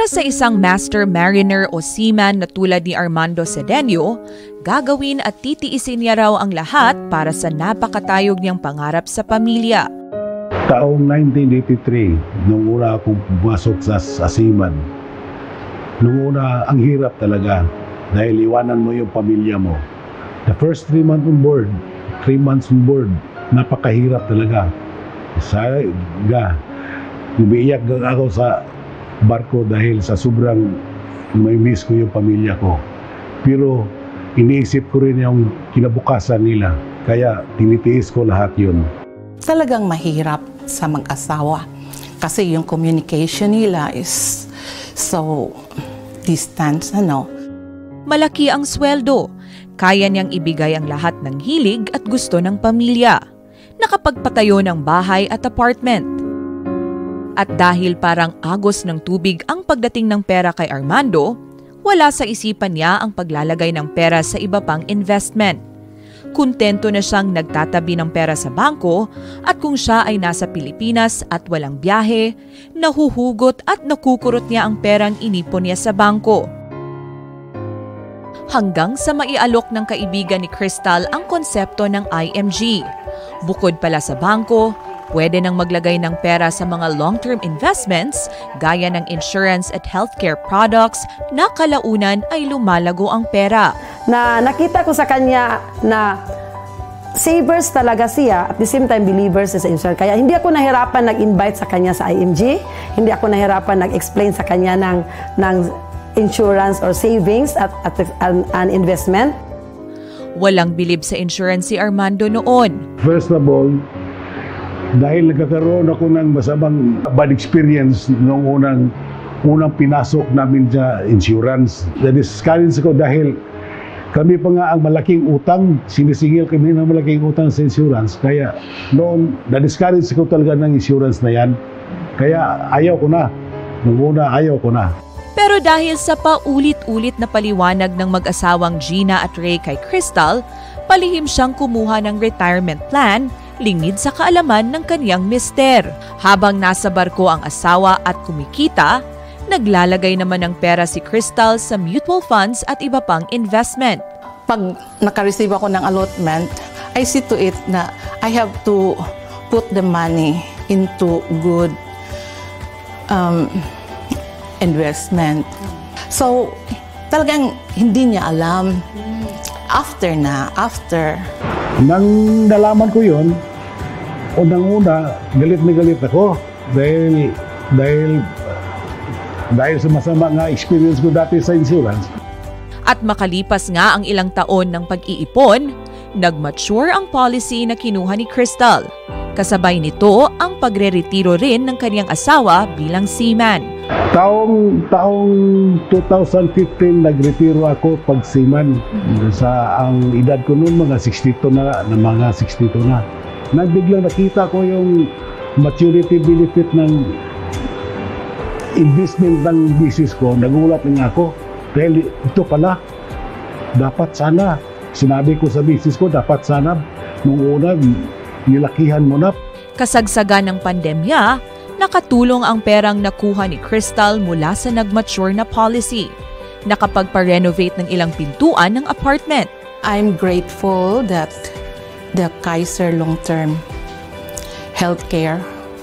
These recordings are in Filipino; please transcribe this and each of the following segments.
Para sa isang master mariner o seaman na tulad ni Armando Cedeño, gagawin at titiisin niya raw ang lahat para sa napakatayog niyang pangarap sa pamilya. Taong 1983, nung una akong pumasok sa seaman, nung una ang hirap talaga dahil iwanan mo yung pamilya mo. The first 3 months on board, napakahirap talaga. Umiiyak ako sa barko dahil sa sobrang may miss ko yung pamilya ko. Pero iniisip ko rin yung kinabukasan nila, kaya tinitiis ko lahat yun. Talagang mahirap sa mag-asawa kasi yung communication nila is so distant, Malaki ang sweldo. Kaya niyang ibigay ang lahat ng hilig at gusto ng pamilya. Nakapagpatayo ng bahay at apartment. At dahil parang agos ng tubig ang pagdating ng pera kay Armando, wala sa isipan niya ang paglalagay ng pera sa iba pang investment. Kontento na siyang nagtatabi ng pera sa bangko at kung siya ay nasa Pilipinas at walang biyahe, nahuhugot at nakukurot niya ang perang inipon niya sa bangko. Hanggang sa maialok ng kaibigan ni Crystal ang konsepto ng IMG. Bukod pala sa bangko, pwede nang maglagay ng pera sa mga long-term investments gaya ng insurance at healthcare products na kalaunan ay lumalago ang pera. Nakita ko sa kanya na savers talaga siya at the same time believers sa insurance. Kaya hindi ako nahirapan nag-invite sa kanya sa IMG, hindi ako nahirapan nag-explain sa kanya ng insurance or savings at an investment. Walang bilib sa insurance si Armando noon. First of all, dahil nagkakaroon ako ng masamang bad experience nung unang pinasok namin sa insurance. Na-discourage ko dahil kami pa nga ang malaking utang, sinisingil kami ng malaking utang sa insurance. Kaya noon, na-discourage ko talaga ng insurance na yan. Kaya ayaw ko na. Nung una, ayaw ko na. Pero dahil sa paulit-ulit na paliwanag ng mag-asawang Gina at Ray kay Crystal, palihim siyang kumuha ng retirement plan, lingid sa kaalaman ng kaniyang mister. Habang nasa barko ang asawa at kumikita, naglalagay naman ng pera si Crystal sa mutual funds at iba pang investment. Pag naka-receive ako ng allotment, I see to it na I have to put the money into good investment. So, talagang hindi niya alam. After. Nang nalaman ko yun, unang-una, galit na galit ako. Dahil sa masama nga experience ko dati sa insurance. At makalipas nga ang ilang taon ng pag-iipon, nag-mature ang policy na kinuha ni Crystal. Kasabay nito ang pagre-retiro rin ng kaniyang asawa bilang seaman. Taong 2015 nagretiro ako pag seaman. Ang edad ko noon mga 62 na. Biglang nakita ko yung maturity benefit ng investment ng business ko. Nagulat nga ako. Dahil ito pala, dapat sana, sinabi ko sa business ko, dapat sana nung una, nilakihan mo na. Kasagsagan ng pandemya, nakatulong ang perang nakuha ni Crystal mula sa nag-mature na policy. Nakapagpa-renovate ng ilang pintuan ng apartment. I'm grateful that the Kaiser long-term healthcare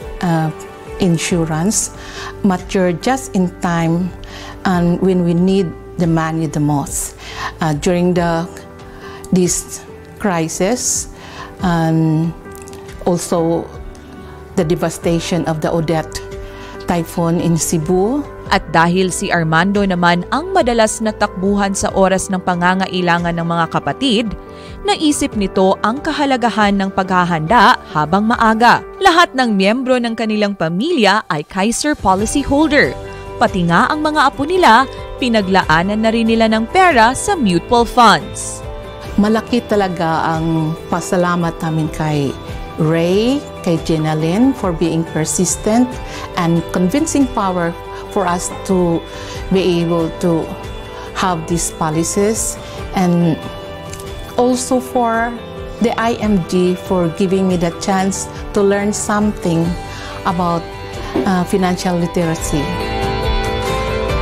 insurance matured just in time and when we need the money the most. During this crisis, and also the devastation of the Odette typhoon in Cebu. At dahil si Armando naman ang madalas na takbuhan sa oras ng pangangailangan ng mga kapatid, naisip nito ang kahalagahan ng paghahanda habang maaga. Lahat ng miyembro ng kanilang pamilya ay Kaiser policy holder. Pati nga ang mga apo nila, pinaglaanan na rin nila ng pera sa mutual funds. Malaki talaga ang pasalamat namin kay Ray, kay Jenalyn for being persistent and convincing power for us to be able to have these policies, and also for the IMG for giving me the chance to learn something about financial literacy.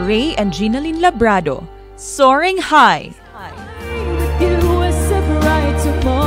Ray and Ginalyn Labrado, Soaring High. With you, a separate tomorrow.